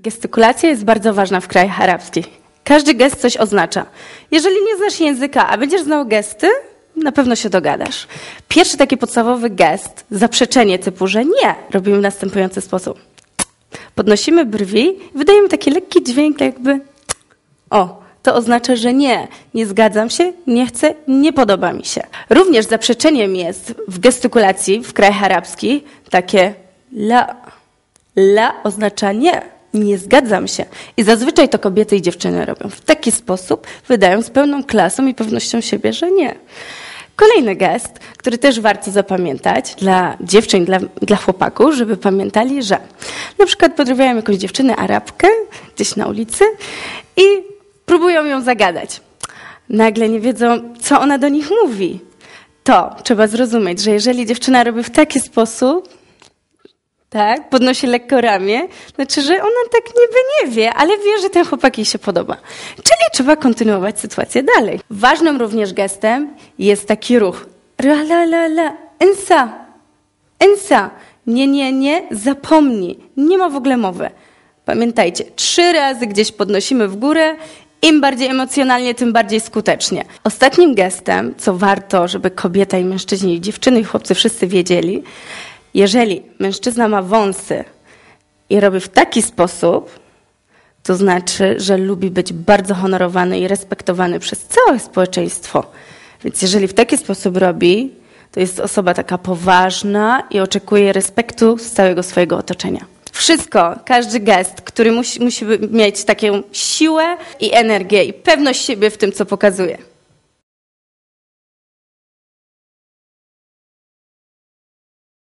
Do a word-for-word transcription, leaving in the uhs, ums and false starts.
Gestykulacja jest bardzo ważna w krajach arabskich. Każdy gest coś oznacza. Jeżeli nie znasz języka, a będziesz znał gesty, na pewno się dogadasz. Pierwszy taki podstawowy gest, zaprzeczenie typu, że nie, robimy w następujący sposób. Podnosimy brwi i wydajemy taki lekki dźwięk jakby o, to oznacza, że nie, nie zgadzam się, nie chcę, nie podoba mi się. Również zaprzeczeniem jest w gestykulacji w krajach arabskich takie la. La oznacza nie, nie zgadzam się. I zazwyczaj to kobiety i dziewczyny robią w taki sposób, wydają z pełną klasą i pewnością siebie, że nie. Kolejny gest, który też warto zapamiętać dla dziewczyn, dla, dla chłopaków, żeby pamiętali, że na przykład pozdrowiają jakąś dziewczynę Arabkę gdzieś na ulicy i próbują ją zagadać. Nagle nie wiedzą, co ona do nich mówi. To trzeba zrozumieć, że jeżeli dziewczyna robi w taki sposób, tak, podnosi lekko ramię, znaczy, że ona tak niby nie wie, ale wie, że ten chłopak jej się podoba. Czyli trzeba kontynuować sytuację dalej. Ważnym również gestem jest taki ruch. Ra, la, la, la, ensa, ensa. Nie, nie, nie, zapomnij. Nie ma w ogóle mowy. Pamiętajcie, trzy razy gdzieś podnosimy w górę. Im bardziej emocjonalnie, tym bardziej skutecznie. Ostatnim gestem, co warto, żeby kobieta i mężczyźni, i dziewczyny i chłopcy wszyscy wiedzieli, jeżeli mężczyzna ma wąsy i robi w taki sposób, to znaczy, że lubi być bardzo honorowany i respektowany przez całe społeczeństwo. Więc jeżeli w taki sposób robi, to jest osoba taka poważna i oczekuje respektu z całego swojego otoczenia. Wszystko, każdy gest, który musi, musi mieć taką siłę i energię i pewność siebie w tym, co pokazuje.